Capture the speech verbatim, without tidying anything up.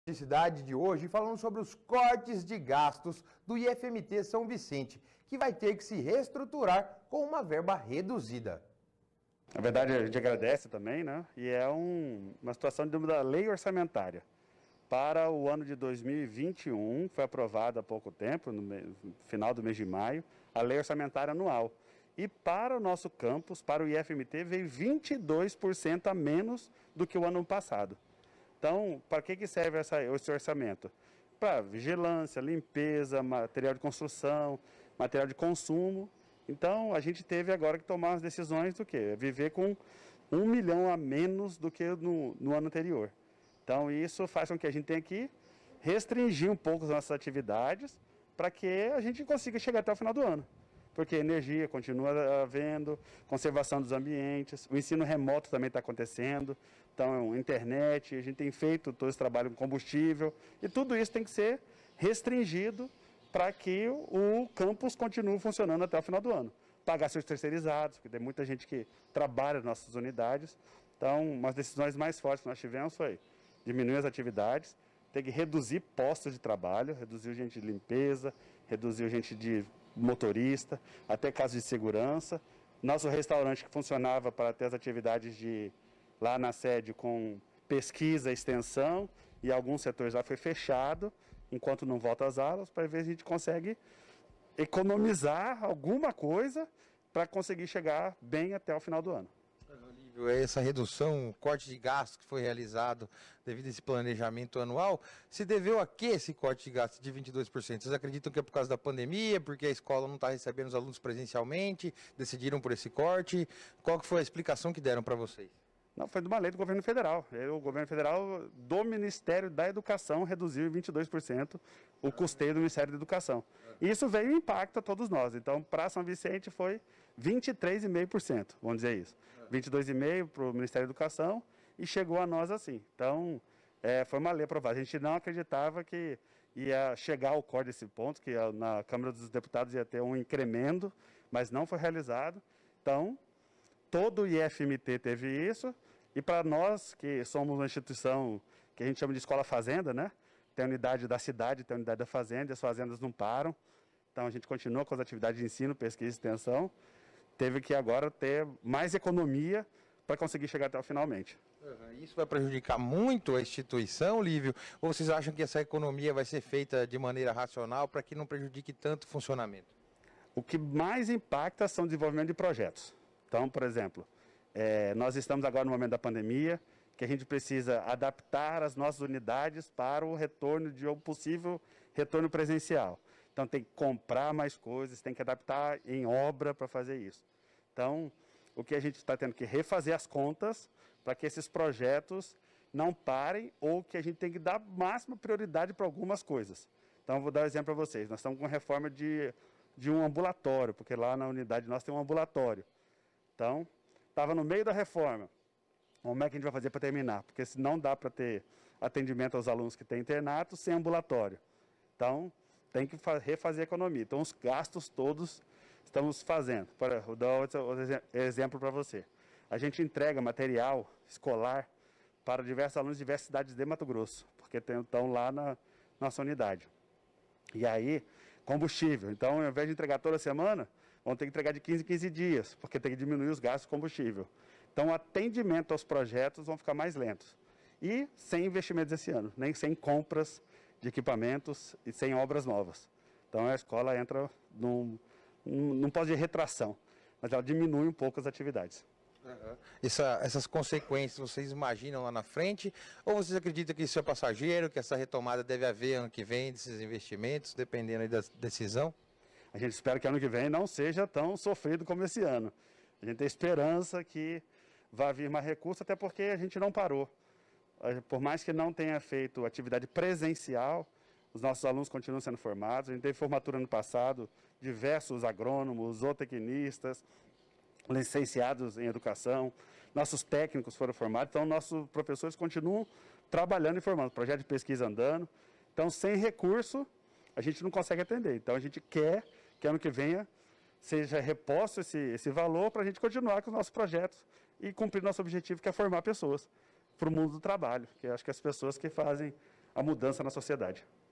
Cidade de hoje falando sobre os cortes de gastos do I F M T São Vicente, que vai ter que se reestruturar com uma verba reduzida. Na verdade, a gente agradece também, né? E é um, uma situação de da lei orçamentária. Para o ano de dois mil e vinte e um, foi aprovada há pouco tempo, no final do mês de maio, a lei orçamentária anual. E para o nosso campus, para o I F M T, veio vinte e dois por cento a menos do que o ano passado. Então, para que que serve essa, esse orçamento? Para vigilância, limpeza, material de construção, material de consumo. Então, a gente teve agora que tomar as decisões do quê? Viver com um milhão a menos do que no, no ano anterior. Então, isso faz com que a gente tenha que restringir um pouco as nossas atividades para que a gente consiga chegar até o final do ano. Porque energia continua havendo, conservação dos ambientes, o ensino remoto também está acontecendo, então internet, a gente tem feito todo esse trabalho com combustível, e tudo isso tem que ser restringido para que o campus continue funcionando até o final do ano. Pagar seus terceirizados, porque tem muita gente que trabalha nas nossas unidades, então uma das decisões mais fortes que nós tivemos foi diminuir as atividades, ter que reduzir postos de trabalho, reduzir gente de limpeza, reduzir gente de motorista, até casos de segurança. Nosso restaurante que funcionava para ter as atividades de lá na sede com pesquisa, extensão e alguns setores lá foi fechado, enquanto não volta às aulas, para ver se a gente consegue economizar alguma coisa para conseguir chegar bem até o final do ano. Essa redução, o corte de gastos que foi realizado devido a esse planejamento anual, se deveu a que esse corte de gastos de vinte e dois por cento? Vocês acreditam que é por causa da pandemia, porque a escola não está recebendo os alunos presencialmente, decidiram por esse corte? Qual que foi a explicação que deram para vocês? Não, foi de uma lei do governo federal. O governo federal do Ministério da Educação reduziu em vinte e dois por cento o custeio do Ministério da Educação. E isso veio e impacta todos nós. Então, para São Vicente foi vinte e três vírgula cinco por cento, vamos dizer isso. vinte e dois vírgula cinco por cento para o Ministério da Educação e chegou a nós assim. Então, é, foi uma lei aprovada. A gente não acreditava que ia chegar ao corte desse ponto, que na Câmara dos Deputados ia ter um incremento, mas não foi realizado. Então, todo o I F M T teve isso, e para nós, que somos uma instituição que a gente chama de escola fazenda, né? Tem a unidade da cidade, tem a unidade da fazenda, e as fazendas não param. Então, a gente continua com as atividades de ensino, pesquisa e extensão. Teve que agora ter mais economia para conseguir chegar até o finalmente. Isso vai prejudicar muito a instituição, Lívio? Ou vocês acham que essa economia vai ser feita de maneira racional para que não prejudique tanto o funcionamento? O que mais impacta são o desenvolvimento de projetos. Então, por exemplo, é, nós estamos agora no momento da pandemia, que a gente precisa adaptar as nossas unidades para o retorno de um possível retorno presencial. Então, tem que comprar mais coisas, tem que adaptar em obra para fazer isso. Então, o que a gente está tendo que refazer as contas para que esses projetos não parem ou que a gente tem que dar máxima prioridade para algumas coisas. Então, vou dar um exemplo para vocês. Nós estamos com reforma de, de um ambulatório, porque lá na unidade nós temos um ambulatório. Então, estava no meio da reforma. Como é que a gente vai fazer para terminar? Porque se não dá para ter atendimento aos alunos que têm internato sem ambulatório. Então, tem que refazer a economia. Então, os gastos todos estamos fazendo. Vou dar outro exemplo para você. A gente entrega material escolar para diversos alunos de diversas cidades de Mato Grosso, porque estão lá na nossa unidade. E aí, combustível. Então, ao invés de entregar toda semana, vão ter que entregar de quinze em quinze dias, porque tem que diminuir os gastos de combustível. Então, o atendimento aos projetos vão ficar mais lentos. E sem investimentos esse ano, nem sem compras de equipamentos e sem obras novas. Então, a escola entra num, num, num pós de retração, mas ela diminui um pouco as atividades. Uhum. Essa, essas consequências vocês imaginam lá na frente, ou vocês acreditam que isso é passageiro, que essa retomada deve haver ano que vem desses investimentos, dependendo aí da decisão? A gente espera que ano que vem não seja tão sofrido como esse ano. A gente tem esperança que vá vir mais recurso, até porque a gente não parou. Por mais que não tenha feito atividade presencial, os nossos alunos continuam sendo formados. A gente teve formatura ano passado, diversos agrônomos, zootecnistas, licenciados em educação, nossos técnicos foram formados, então nossos professores continuam trabalhando e formando, projeto de pesquisa andando. Então, sem recurso, a gente não consegue atender. Então, a gente quer que ano que venha seja reposto esse, esse valor para a gente continuar com os nossos projetos e cumprir nosso objetivo, que é formar pessoas para o mundo do trabalho, que eu acho que as pessoas que fazem a mudança na sociedade.